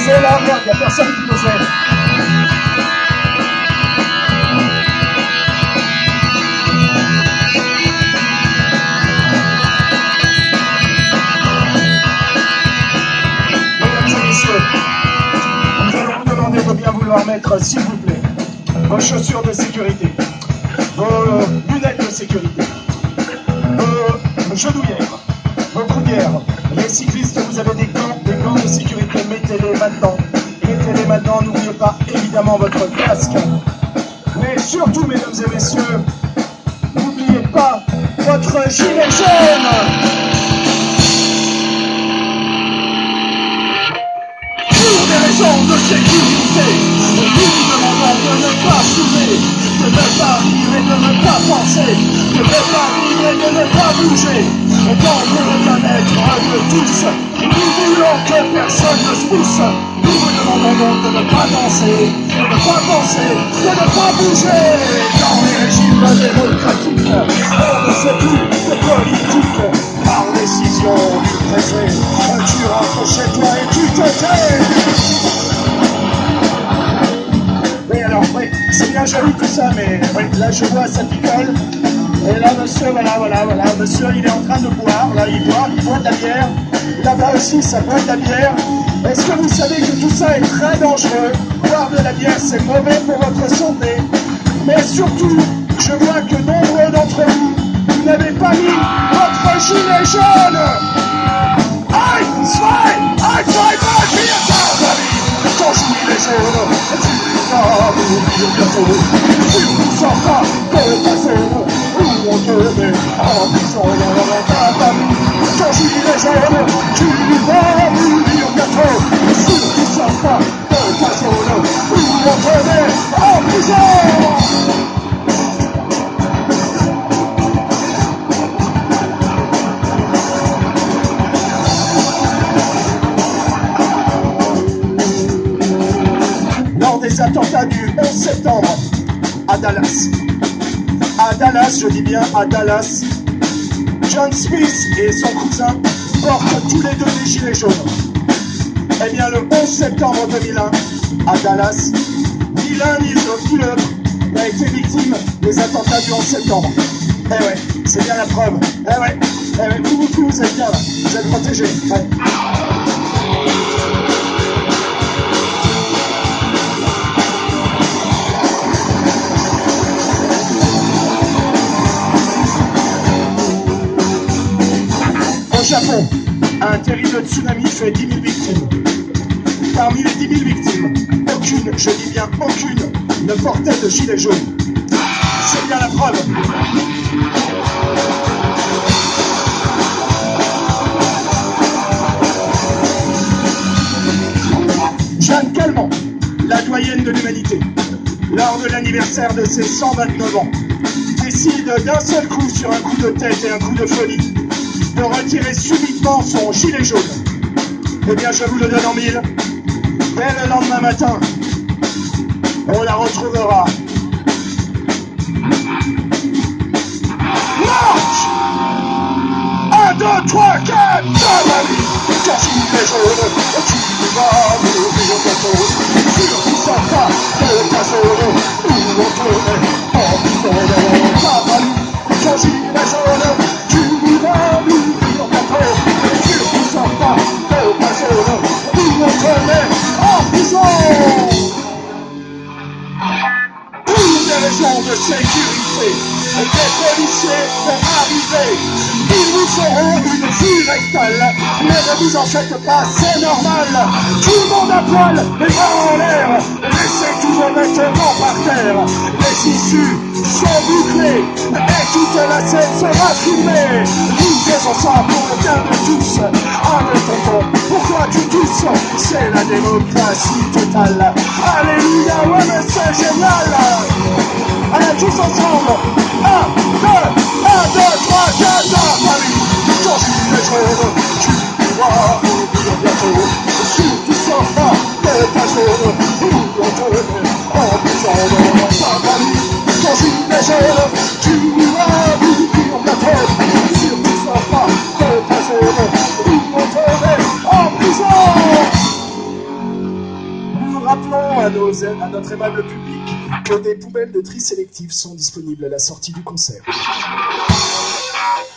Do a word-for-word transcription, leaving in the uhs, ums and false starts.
posez là, merde, il n'y a personne qui posait. Nous allons vous demander de bien vouloir mettre, s'il vous plaît, vos chaussures de sécurité, vos lunettes de sécurité, vos genouillères, vos coudières. Les cyclistes, vous avez des gants, des gants de sécurité, mettez-les maintenant. Mettez-les maintenant, n'oubliez pas évidemment votre casque. Mais surtout, mesdames et messieurs, n'oubliez pas votre gilet jaune. De sécurité, nous vous demandons de ne pas fumer, de ne pas rire et de ne pas penser, de ne pas rire et de ne pas bouger. Dans le bien-être de tous, nous voulons que personne ne se pousse. Nous vous demandons donc de ne pas danser, de ne pas penser, de ne pas bouger. Dans les régimes démocratiques, on ne fait plus de politique. Par décision du préfet, tu rentres chez toi et tu te tais. Oui, alors, oui, c'est bien joli tout ça, mais oui, là je vois ça picole. Et là, monsieur, voilà, voilà, voilà, monsieur, il est en train de boire, là, il boit, il boit de la bière. Là-bas aussi, ça boit de la bière. Est-ce que vous savez que tout ça est très dangereux? Boire de la bière, c'est mauvais pour votre santé. Mais surtout, je vois que nombreux d'entre vous, vous n'avez pas mis votre gilet jaune. Aïe, zwei, aïe, zwei, drei, vier, fünf, ton gilet jaune, tu vas mourir bientôt. Tu ne sors pas de ta zone où on te met en prison dans ta famille. Ton gilet jaune, tu vas mourir bientôt. Tu ne sors pas de ta zone où on te met en prison. Des attentats du onze septembre à Dallas. À Dallas, je dis bien à Dallas, John Smith et son cousin portent tous les deux des gilets jaunes. Eh bien, le onze septembre deux mille un, à Dallas, ni l'un ni l'autre n'a été victime des attentats du onze septembre. Eh ouais, c'est bien la preuve. Eh ouais, eh ouais, vous, vous, vous êtes bien là, vous êtes protégés. Ouais. Au Japon, un terrible tsunami fait dix mille victimes. Parmi les dix mille victimes, aucune, je dis bien aucune, ne portait de gilet jaune. C'est bien la preuve. Jeanne Calment, la doyenne de l'humanité, lors de l'anniversaire de ses cent vingt-neuf ans, décide d'un seul coup, sur un coup de tête et un coup de folie, de retirer subitement son gilet jaune. Eh bien, je vous le donne en mille. Dès le lendemain matin, on la retrouvera. Marche! Un, deux, trois, quatre, dans la vie. Ton gilet jaune, tu vas mourir bientôt. Tu ne sors pas de ta zone où on te met en prison dans ta famille. Ton gilet jaune, tu vas mourir bientôt. Tu ne sors pas de ta zone où on te met en prison. Pour des raisons de sécurité, des policiers vont arriver. Ils vous auront une vue rectale, mais ne vous en faites pas, c'est normal. Tout le monde à poil, les mains en l'air, laissez tous vos vêtements par terre. Les issues sont bouclées et toute la scène sera filmée. Nous faisons ça pour le bien de tous. Allez tonton, pourquoi tu tousses? C'est la démocratie totale. Alléluia, ouais mais c'est génial. Allez tous ensemble. Un, deux, un, deux, trois, quatre, Paris. Ton gilet jaune, tu vas mourir bientôt. Si tu sors pas de ta zone, où on te met en prison dans ta famille. Ton gilet jaune, tu vas mourir bientôt. Si tu sors pas de ta zone, où on te met en prison. rappelons à, nos, à notre aimable public que des poubelles de tri sélectif sont disponibles à la sortie du concert.